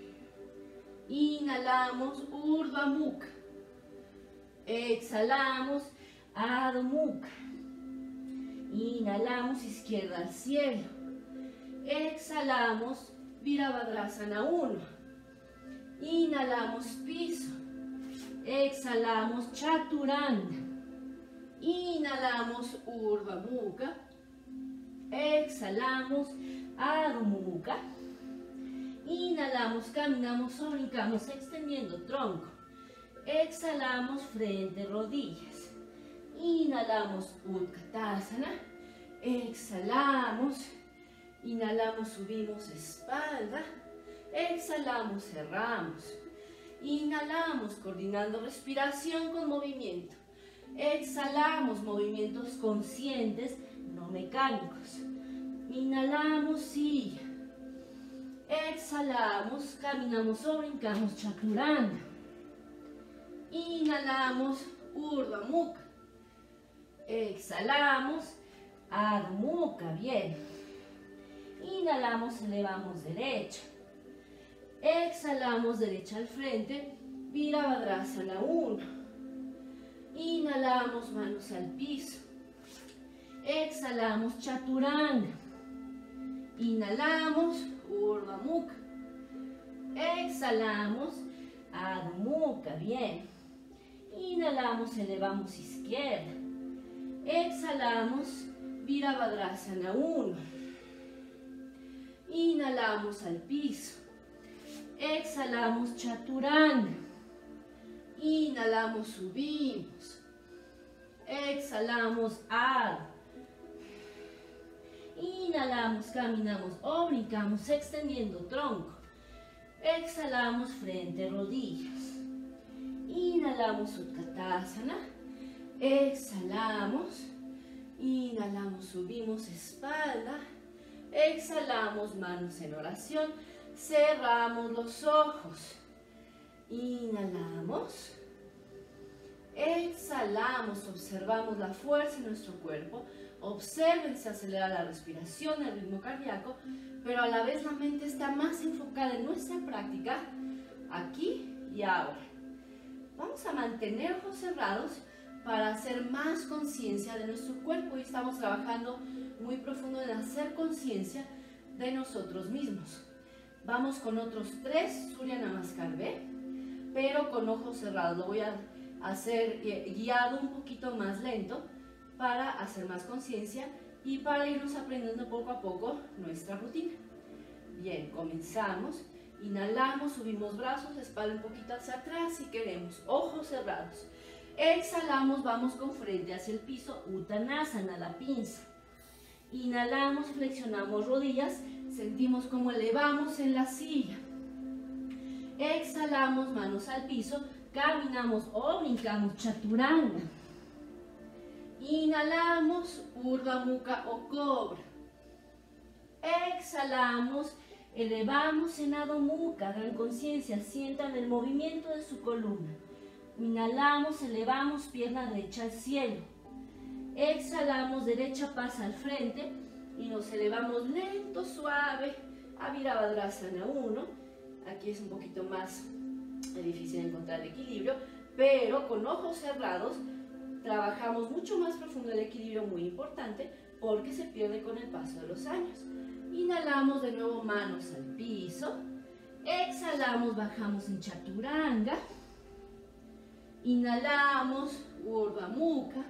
Inhalamos, Urdhva Mukha. Exhalamos, Adho Mukha. Inhalamos, izquierda al cielo. Exhalamos, Virabhadrasana 1. Inhalamos, piso. Exhalamos, Chaturanga. Inhalamos, Urdhva Mukha. Exhalamos, Adho Mukha. Inhalamos, caminamos o brincamos, extendiendo tronco. Exhalamos, frente, rodillas. Inhalamos, Utkatasana. Exhalamos. Inhalamos, subimos espalda. Exhalamos, cerramos. Inhalamos, coordinando respiración con movimiento. Exhalamos, movimientos conscientes, no mecánicos. Inhalamos, silla. Exhalamos, caminamos o brincamos, chaturanga. Inhalamos, Urdhva Mukha. Exhalamos, Adho Mukha, bien. Inhalamos, elevamos derecha. Exhalamos, derecha al frente, Virabhadrasana 1. Inhalamos, manos al piso. Exhalamos, chaturanga. Inhalamos, Urdhva Mukha. Exhalamos, Adho Mukha, bien. Inhalamos, elevamos izquierda. Exhalamos, Virabhadrasana 1. Inhalamos al piso. Exhalamos, chaturanga. Inhalamos, subimos. Exhalamos, Adho. Inhalamos, caminamos o brincamos extendiendo tronco. Exhalamos, frente, rodillas. Inhalamos, Utkatasana. Exhalamos. Inhalamos, subimos espalda. Exhalamos, manos en oración. Cerramos los ojos. Inhalamos. Exhalamos, observamos la fuerza en nuestro cuerpo. Observen, se acelera la respiración, el ritmo cardíaco, pero a la vez la mente está más enfocada en nuestra práctica, aquí y ahora. Vamos a mantener ojos cerrados para hacer más conciencia de nuestro cuerpo y estamos trabajando muy profundo en hacer conciencia de nosotros mismos. Vamos con otros 3 Surya Namaskar B, pero con ojos cerrados. Lo voy a hacer guiado un poquito más lento para hacer más conciencia y para irnos aprendiendo poco a poco nuestra rutina. Bien, comenzamos. Inhalamos, subimos brazos, espalda un poquito hacia atrás si queremos, ojos cerrados. Exhalamos, vamos con frente hacia el piso, Uttanasana, la pinza. Inhalamos, flexionamos rodillas, sentimos como elevamos en la silla. Exhalamos, manos al piso, caminamos o brincamos, chaturanga. Inhalamos, Urdhva Mukha o cobra. Exhalamos, elevamos en Adho Mukha, hagan conciencia, sientan el movimiento de su columna. Inhalamos, elevamos, pierna derecha al cielo. Exhalamos, derecha pasa al frente y nos elevamos lento, suave a Virabhadrasana 1. Aquí es un poquito más difícil encontrar el equilibrio, pero con ojos cerrados trabajamos mucho más profundo el equilibrio, muy importante, porque se pierde con el paso de los años. Inhalamos de nuevo, manos al piso. Exhalamos, bajamos en chaturanga. Inhalamos, Urdhva Mukha.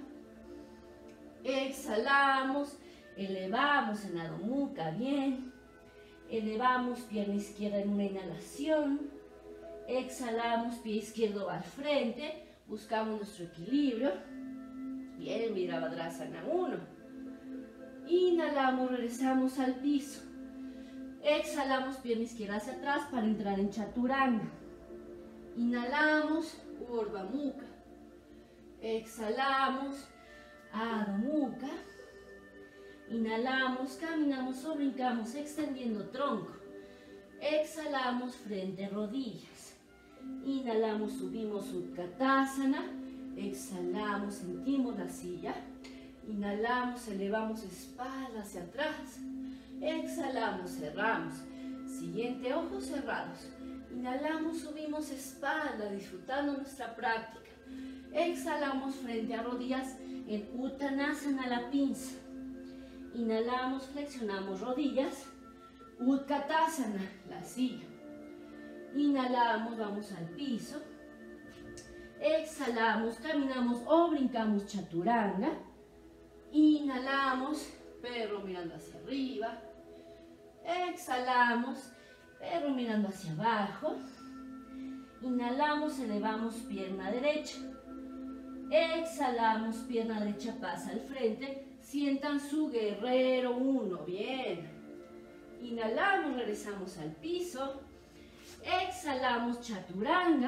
Exhalamos, elevamos en Adho Mukha, bien. Elevamos pierna izquierda en una inhalación. Exhalamos, pie izquierdo al frente. Buscamos nuestro equilibrio. Bien, Virabhadrasana 1. Inhalamos, regresamos al piso. Exhalamos, pierna izquierda hacia atrás para entrar en chaturanga. Inhalamos, Urdhva Mukha. Exhalamos, Adho Mukha. Inhalamos, caminamos o brincamos extendiendo tronco. Exhalamos, frente, rodillas. Inhalamos, subimos Utkatasana. Exhalamos, sentimos la silla. Inhalamos, elevamos espalda hacia atrás. Exhalamos, cerramos. Siguiente, ojos cerrados. Inhalamos, subimos espalda, disfrutando nuestra práctica. Exhalamos, frente a rodillas en Uttanasana, la pinza. Inhalamos, flexionamos rodillas. Utkatasana, la silla. Inhalamos, vamos al piso. Exhalamos, caminamos o brincamos chaturanga. Inhalamos, perro mirando hacia arriba. Exhalamos, perro mirando hacia abajo. Inhalamos, elevamos pierna derecha. Exhalamos, pierna derecha pasa al frente. Sientan su guerrero 1, bien. Inhalamos, regresamos al piso. Exhalamos, chaturanga.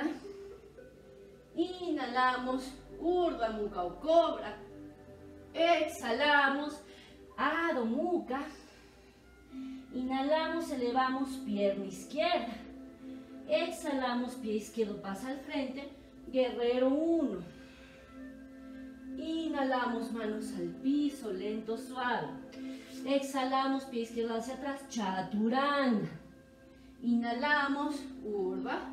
Inhalamos, Urdhva Mukha o cobra. Exhalamos, Adho Mukha. Inhalamos, elevamos pierna izquierda. Exhalamos, pie izquierdo pasa al frente. Guerrero 1. Inhalamos, manos al piso, lento, suave. Exhalamos, pie izquierdo hacia atrás, chaturanga. Inhalamos, Urdhva.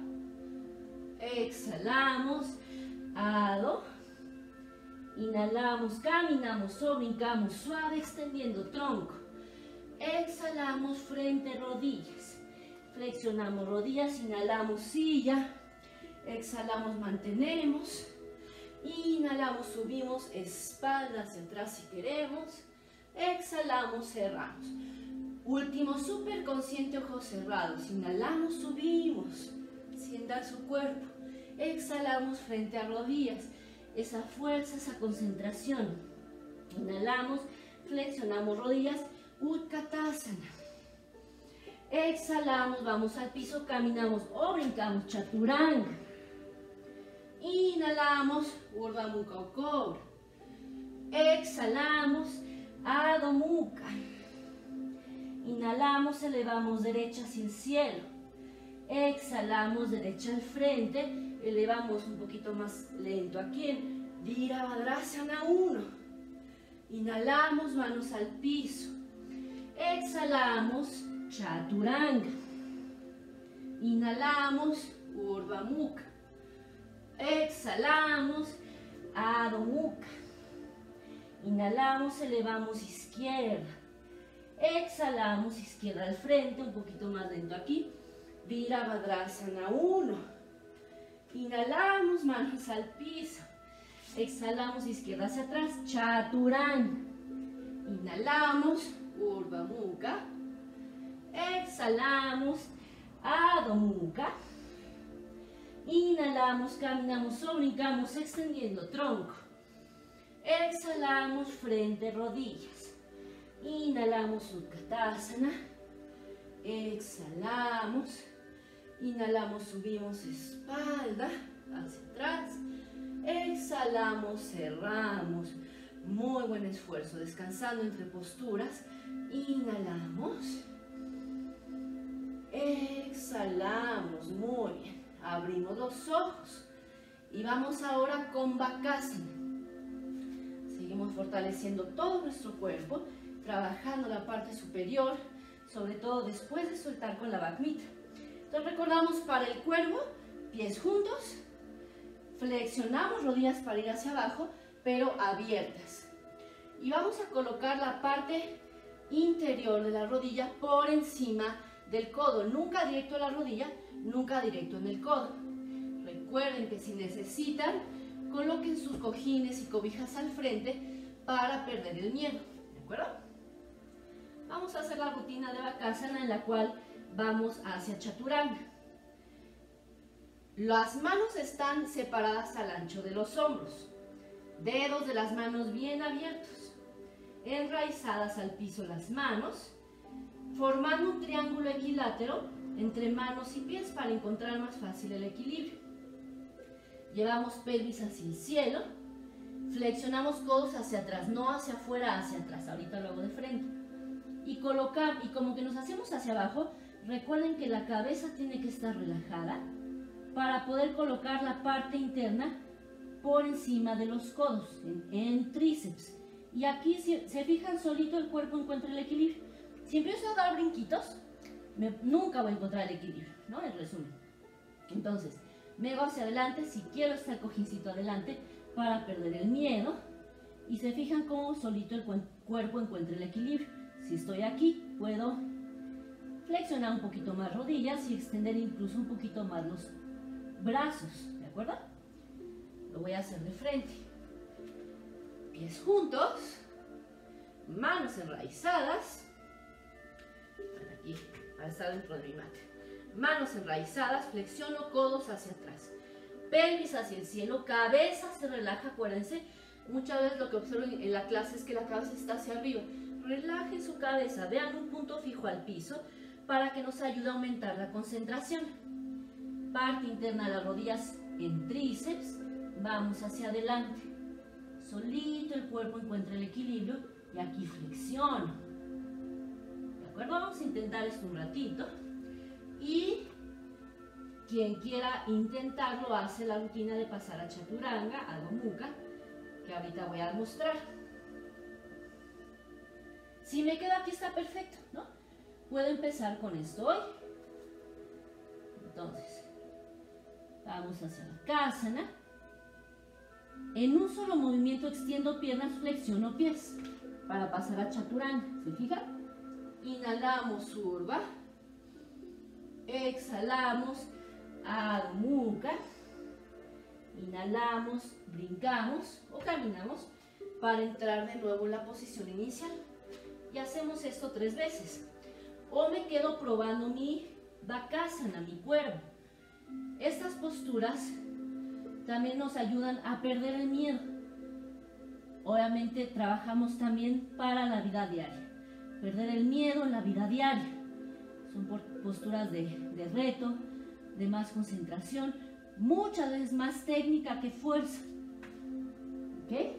Exhalamos, Adho. Inhalamos, caminamos o brincamos suave, extendiendo tronco. Exhalamos, frente, rodillas. Flexionamos rodillas, inhalamos, silla. Exhalamos, mantenemos. Inhalamos, subimos, espalda hacia atrás si queremos. Exhalamos, cerramos. Último, súper consciente, ojos cerrados. Inhalamos, subimos. Sientan su cuerpo. Exhalamos, frente a rodillas. Esa fuerza, esa concentración. Inhalamos, flexionamos rodillas. Utkatasana. Exhalamos, vamos al piso, caminamos o brincamos, chaturanga. Inhalamos, Urdhva Mukha o cobra. Exhalamos, Adho Mukha. Inhalamos, elevamos derecha hacia el cielo. Exhalamos, derecha al frente. Elevamos un poquito más lento aquí en Virabhadrasana 1. Inhalamos, manos al piso. Exhalamos, chaturanga. Inhalamos, Urdhva Mukha. Exhalamos, Adho Mukha. Inhalamos, elevamos izquierda. Exhalamos, izquierda al frente, un poquito más lento aquí. Virabhadrasana 1. Inhalamos, manos al piso. Exhalamos, izquierda hacia atrás, chaturanga. Inhalamos, Urdhva Mukha. Exhalamos, Adho Mukha. Inhalamos, caminamos o brincamos, extendiendo tronco. Exhalamos, frente, rodillas. Inhalamos, Utkatasana. Exhalamos. Inhalamos, subimos espalda hacia atrás. Exhalamos, cerramos. Muy buen esfuerzo, descansando entre posturas. Inhalamos. Exhalamos, muy bien. Abrimos los ojos. Y vamos ahora con Bakasana. Seguimos fortaleciendo todo nuestro cuerpo, trabajando la parte superior, sobre todo después de soltar con la Back Mitra. Entonces recordamos para el cuervo, pies juntos, flexionamos rodillas para ir hacia abajo, pero abiertas. Y vamos a colocar la parte interior de la rodilla por encima del codo, nunca directo a la rodilla, nunca directo en el codo. Recuerden que si necesitan, coloquen sus cojines y cobijas al frente para perder el miedo, ¿de acuerdo? Vamos a hacer la rutina de Bakasana en la cual vamos hacia chaturanga. Las manos están separadas al ancho de los hombros. Dedos de las manos bien abiertos. Enraizadas al piso las manos, formando un triángulo equilátero entre manos y pies para encontrar más fácil el equilibrio. Llevamos pelvis hacia el cielo. Flexionamos codos hacia atrás, no hacia afuera, hacia atrás. Ahorita lo hago de frente. Y como que nos hacemos hacia abajo. Recuerden que la cabeza tiene que estar relajada para poder colocar la parte interna por encima de los codos, en tríceps. Y aquí, si se fijan, solito el cuerpo encuentra el equilibrio. Si empiezo a dar brinquitos, nunca voy a encontrar el equilibrio, ¿no? En resumen. Entonces, me voy hacia adelante, si quiero estar cojincito adelante, para perder el miedo. Y se fijan cómo solito el cuerpo encuentra el equilibrio. Si estoy aquí, puedo flexionar un poquito más rodillas y extender incluso un poquito más los brazos, ¿de acuerdo? Lo voy a hacer de frente. Pies juntos, manos enraizadas. Aquí, para estar dentro de mi mat. Manos enraizadas, flexiono codos hacia atrás. pelvis hacia el cielo, cabeza se relaja, acuérdense, muchas veces lo que observo en la clase es que la cabeza está hacia arriba. Relajen su cabeza, vean un punto fijo al piso para que nos ayude a aumentar la concentración. Parte interna de las rodillas en tríceps, vamos hacia adelante. Solito el cuerpo encuentra el equilibrio y aquí flexiono. ¿De acuerdo? Vamos a intentar esto un ratito. Y quien quiera intentarlo hace la rutina de pasar a chaturanga, Adho Mukha, que ahorita voy a mostrar. Si me quedo aquí está perfecto, ¿no? Puedo empezar con esto hoy. Entonces, vamos hacia la Kasana. En un solo movimiento extiendo piernas, flexiono pies para pasar a chaturanga. ¿Se fijan? Inhalamos Urdhva. Exhalamos Adho Mukha. Inhalamos, brincamos o caminamos para entrar de nuevo en la posición inicial. Y hacemos esto 3 veces. O me quedo probando mi Bakasana, mi cuervo. Estas posturas también nos ayudan a perder el miedo. Obviamente trabajamos también para la vida diaria. Perder el miedo en la vida diaria. Son posturas de reto, de más concentración, muchas veces más técnica que fuerza. ¿Ok?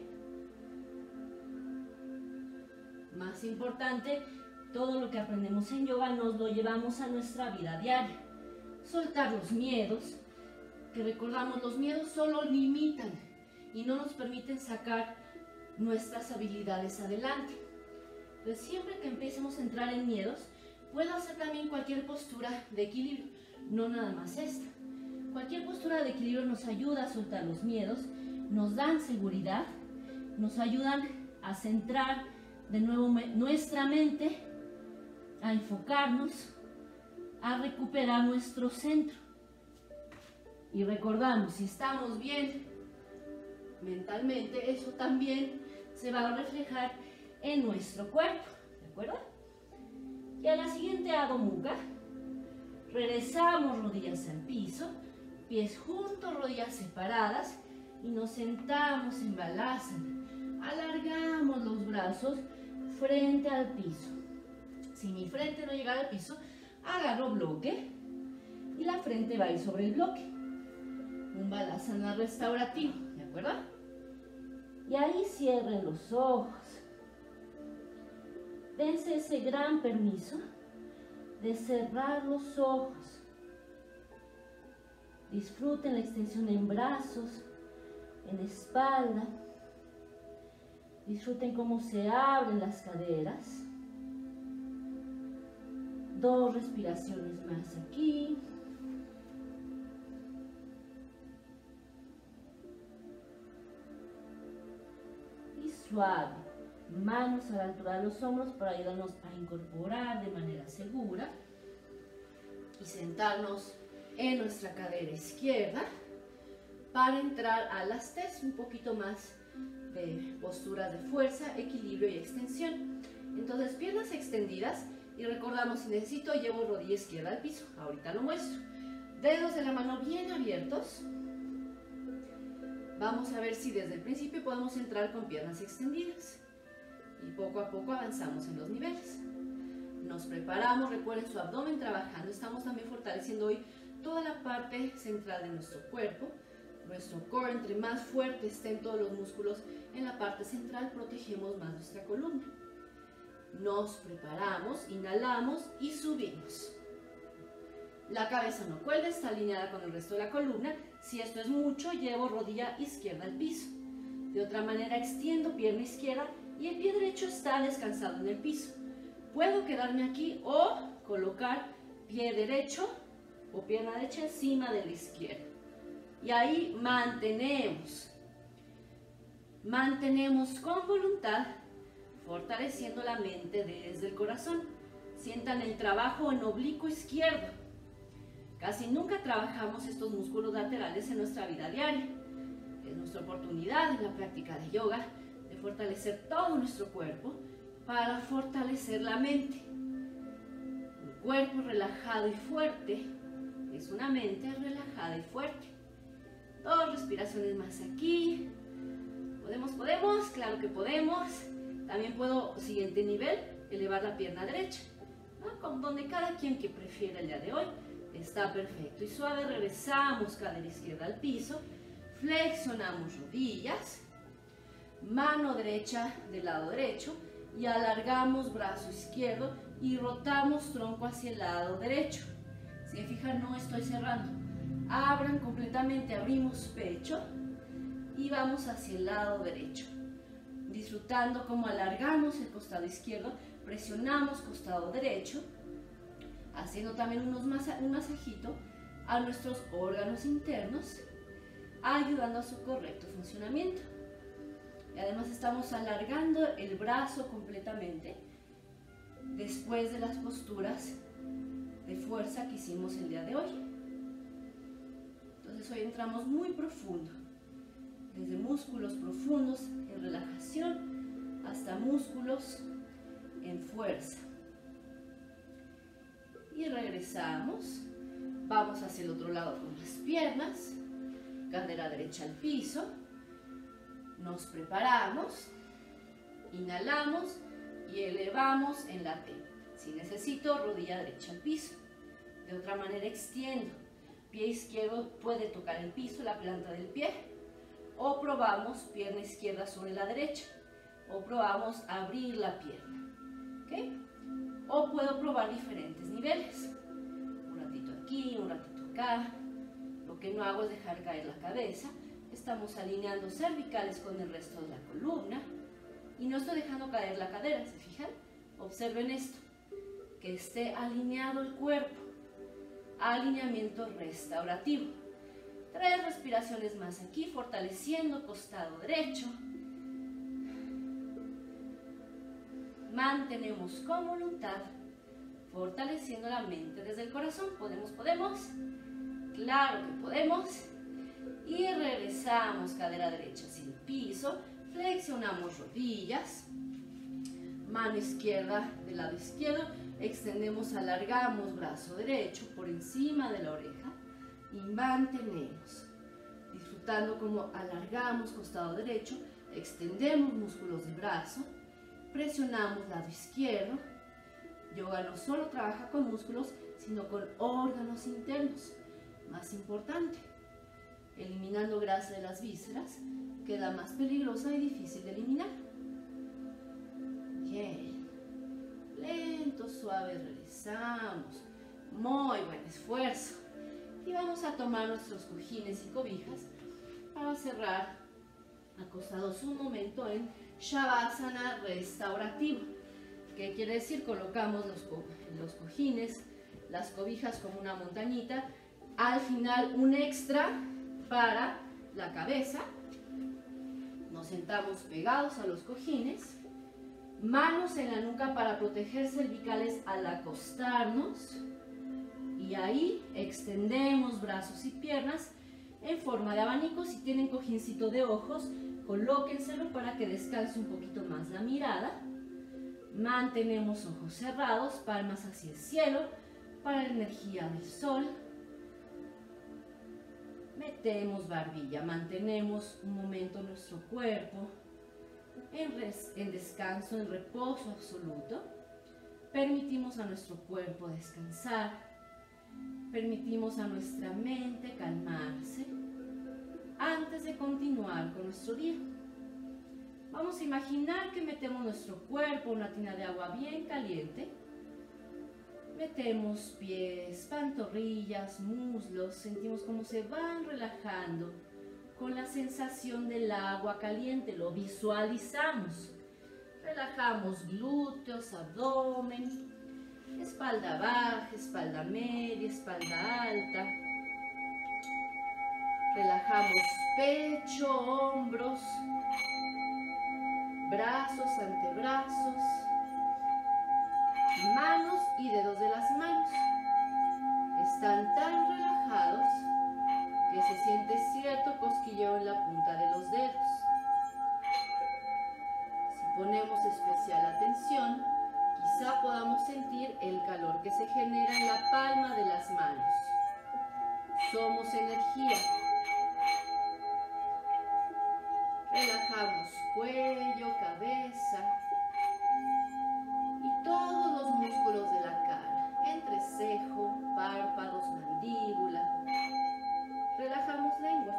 Más importante, todo lo que aprendemos en yoga nos lo llevamos a nuestra vida diaria. Soltar los miedos, que recordamos, los miedos solo limitan y no nos permiten sacar nuestras habilidades adelante. Entonces, siempre que empecemos a entrar en miedos, puedo hacer también cualquier postura de equilibrio, no nada más esta. Cualquier postura de equilibrio nos ayuda a soltar los miedos, nos dan seguridad, nos ayudan a centrar de nuevo nuestra mente, a enfocarnos, a recuperar nuestro centro. Y recordamos, si estamos bien mentalmente, eso también se va a reflejar en nuestro cuerpo, ¿de acuerdo? Y a la siguiente Adho Mukha, regresamos rodillas al piso, pies juntos, rodillas separadas y nos sentamos en Balasana. Alargamos los brazos frente al piso. Si mi frente no llega al piso, agarro bloque y la frente va a ir sobre el bloque. Un Balasana restaurativo, ¿de acuerdo? Y ahí cierren los ojos. Dense ese gran permiso de cerrar los ojos. Disfruten la extensión en brazos, en espalda. Disfruten cómo se abren las caderas. 2 respiraciones más aquí. Y suave. Manos a la altura de los hombros para ayudarnos a incorporar de manera segura. Y sentarnos en nuestra cadera izquierda para entrar a las T's, un poquito más de posturas de fuerza, equilibrio y extensión. Entonces, piernas extendidas y recordamos, si necesito, llevo rodilla izquierda al piso. Ahorita lo muestro. Dedos de la mano bien abiertos. Vamos a ver si desde el principio podemos entrar con piernas extendidas. Y poco a poco avanzamos en los niveles. Nos preparamos, recuerden su abdomen trabajando. Estamos también fortaleciendo hoy toda la parte central de nuestro cuerpo. Nuestro core, entre más fuerte estén todos los músculos en la parte central, protegemos más nuestra columna. Nos preparamos, inhalamos y subimos. La cabeza no cuelga, está alineada con el resto de la columna. Si esto es mucho, llevo rodilla izquierda al piso. De otra manera, extiendo pierna izquierda y el pie derecho está descansado en el piso. Puedo quedarme aquí o colocar pie derecho o pierna derecha encima de la izquierda. Y ahí mantenemos. Mantenemos con voluntad, fortaleciendo la mente desde el corazón. Sientan el trabajo en oblicuo izquierdo. Casi nunca trabajamos estos músculos laterales en nuestra vida diaria. Es nuestra oportunidad en la práctica de yoga de fortalecer todo nuestro cuerpo para fortalecer la mente. Un cuerpo relajado y fuerte es una mente relajada y fuerte. 2 respiraciones más aquí. ¿Podemos? Claro que podemos. También puedo, siguiente nivel, elevar la pierna derecha, ¿no? Con donde cada quien que prefiera el día de hoy. Está perfecto. Y suave regresamos cadera izquierda al piso. Flexionamos rodillas. Mano derecha del lado derecho. Y alargamos brazo izquierdo y rotamos tronco hacia el lado derecho. Si se fijan, no estoy cerrando. Abran completamente, abrimos pecho y vamos hacia el lado derecho. Disfrutando como alargamos el costado izquierdo, presionamos costado derecho, haciendo también un masajito a nuestros órganos internos, ayudando a su correcto funcionamiento. Y además estamos alargando el brazo completamente después de las posturas de fuerza que hicimos el día de hoy. Entonces hoy entramos muy profundo, desde músculos profundos en relajación hasta músculos en fuerza. Y regresamos, vamos hacia el otro lado con las piernas, cadera derecha al piso, nos preparamos, inhalamos y elevamos en la T. Si necesito, rodilla derecha al piso. De otra manera extiendo, pie izquierdo puede tocar el piso, la planta del pie, o probamos pierna izquierda sobre la derecha, o probamos abrir la pierna, ¿ok? O puedo probar diferentes niveles, un ratito aquí, un ratito acá. Lo que no hago es dejar caer la cabeza. Estamos alineando cervicales con el resto de la columna y no estoy dejando caer la cadera, ¿se fijan? Observen esto, que esté alineado el cuerpo, alineamiento restaurativo. 3 respiraciones más aquí, fortaleciendo costado derecho. Mantenemos con voluntad, fortaleciendo la mente desde el corazón. ¿Podemos? Claro que podemos. Y regresamos, cadera derecha hacia el piso, flexionamos rodillas, mano izquierda del lado izquierdo, extendemos, alargamos brazo derecho por encima de la oreja y mantenemos, disfrutando como alargamos costado derecho, extendemos músculos de brazo, presionamos lado izquierdo. Yoga no solo trabaja con músculos, sino con órganos internos, más importante. Eliminando grasa de las vísceras, queda más peligrosa y difícil de eliminar. Bien. Lento, suave, regresamos. Muy buen esfuerzo. Y vamos a tomar nuestros cojines y cobijas para cerrar acostados un momento en Shavasana restaurativo. ¿Qué quiere decir? Colocamos los cojines, las cobijas como una montañita. Al final un extra para la cabeza. Nos sentamos pegados a los cojines, manos en la nuca para proteger cervicales al acostarnos, y ahí extendemos brazos y piernas en forma de abanico. Si tienen cojincito de ojos, colóquenselo para que descanse un poquito más la mirada. Mantenemos ojos cerrados, palmas hacia el cielo para la energía del sol. Metemos barbilla, mantenemos un momento nuestro cuerpo en descanso, en reposo absoluto. Permitimos a nuestro cuerpo descansar, permitimos a nuestra mente calmarse antes de continuar con nuestro día. Vamos a imaginar que metemos nuestro cuerpo en una tina de agua bien caliente. Metemos pies, pantorrillas, muslos, sentimos cómo se van relajando con la sensación del agua caliente, lo visualizamos. Relajamos glúteos, abdomen, espalda baja, espalda media, espalda alta. Relajamos pecho, hombros, brazos, antebrazos, manos y dedos de las manos. Están tan relajados que se siente cierto cosquilleo en la punta de los dedos. Si ponemos especial atención, quizá podamos sentir el calor que se genera en la palma de las manos. Somos energía. Relajamos cuello, cabeza y todos los músculos de la cara, entrecejo, párpados, mandíbula. Relajamos lengua.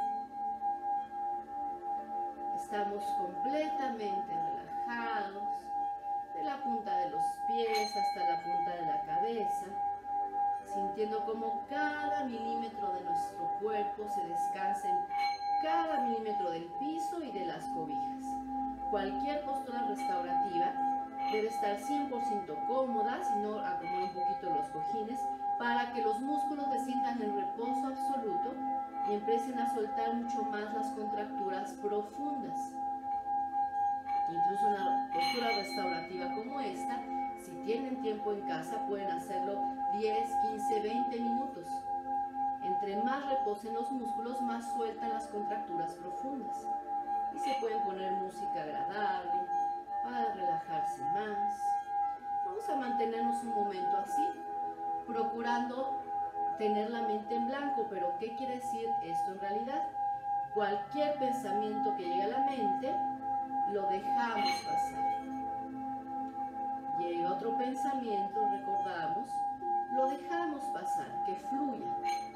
Estamos completamente relajados, de la punta de los pies hasta la punta de la cabeza, sintiendo como cada milímetro de nuestro cuerpo se descansa en cada milímetro del piso y de las cobijas. Cualquier postura restaurativa debe estar 100% cómoda, si no acomoda un poquito los cojines, para que los músculos se sientan en reposo absoluto y empiecen a soltar mucho más las contracturas profundas. Incluso una postura restaurativa como esta, si tienen tiempo en casa, pueden hacerlo 10, 15, 20 minutos. Entre más reposen los músculos, más sueltan las contracturas profundas. Y se pueden poner música agradable para relajarse más. Vamos a mantenernos un momento así, procurando tener la mente en blanco. Pero ¿qué quiere decir esto en realidad? Cualquier pensamiento que llegue a la mente, lo dejamos pasar. Llega otro pensamiento, recordamos, lo dejamos pasar, que fluya.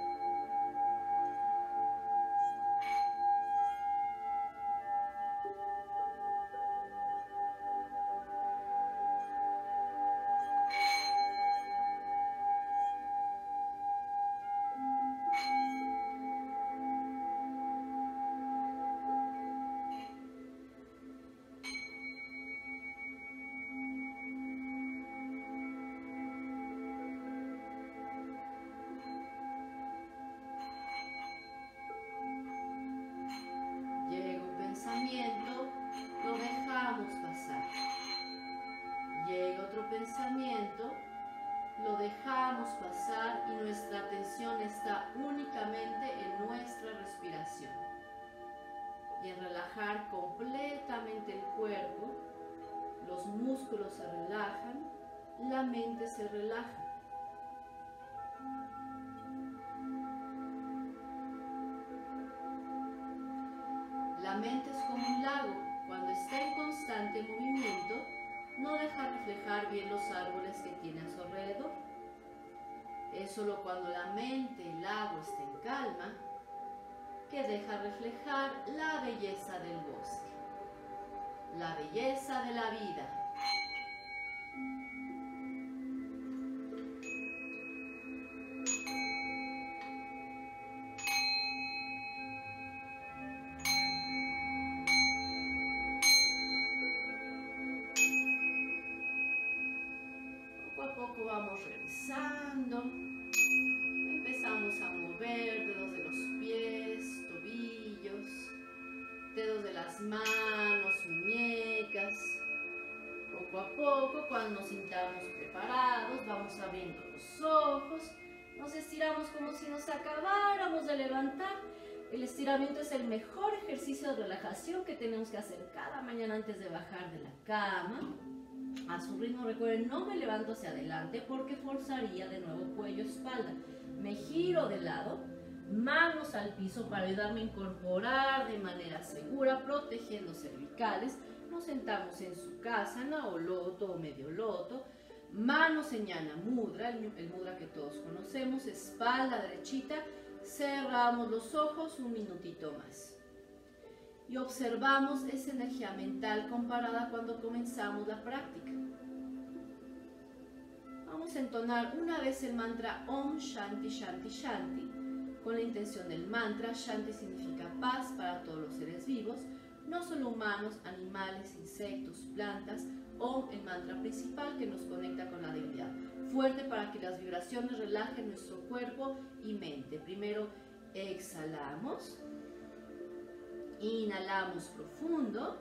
Lo dejamos pasar. Llega otro pensamiento, lo dejamos pasar y nuestra atención está únicamente en nuestra respiración. Y en relajar completamente el cuerpo, los músculos se relajan, la mente se relaja. La mente es como un lago, cuando está en constante movimiento, no deja reflejar bien los árboles que tiene a su alrededor. Es solo cuando la mente, el lago, está en calma, que deja reflejar la belleza del bosque, la belleza de la vida. Poco vamos revisando, empezamos a mover dedos de los pies, tobillos, dedos de las manos, muñecas. Poco a poco, cuando nos sintamos preparados, vamos abriendo los ojos, nos estiramos como si nos acabáramos de levantar. El estiramiento es el mejor ejercicio de relajación que tenemos que hacer cada mañana antes de bajar de la cama. A su ritmo, recuerden, no me levanto hacia adelante porque forzaría de nuevo cuello, espalda. Me giro de lado, manos al piso para ayudarme a incorporar de manera segura, protegiendo cervicales. Nos sentamos en su Sukhasana o loto o medio loto. Manos en Jnana Mudra, el mudra que todos conocemos, espalda derechita. Cerramos los ojos un minutito más. Y observamos esa energía mental comparada cuando comenzamos la práctica. Vamos a entonar una vez el mantra Om Shanti Shanti Shanti, con la intención del mantra. Shanti significa paz para todos los seres vivos, no solo humanos, animales, insectos, plantas. Om, el mantra principal que nos conecta con la divinidad. Fuerte para que las vibraciones relajen nuestro cuerpo y mente. Primero exhalamos. Inhalamos profundo.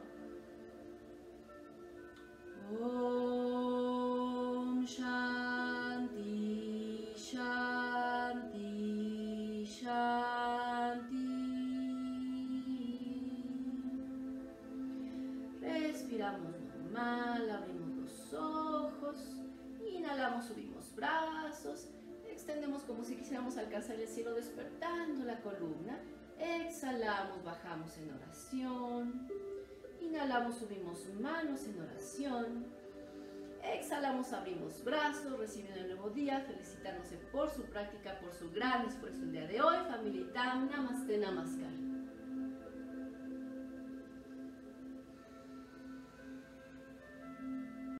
Om Shanti Shanti Shanti. Respiramos normal, abrimos los ojos. Inhalamos, subimos brazos. Extendemos como si quisiéramos alcanzar el cielo, despertando la columna. Exhalamos, bajamos en oración. Inhalamos, subimos manos en oración. Exhalamos, abrimos brazos, recibiendo el nuevo día, felicitándose por su práctica, por su gran esfuerzo el día de hoy. Familia Itam, Namaste, Namaskar.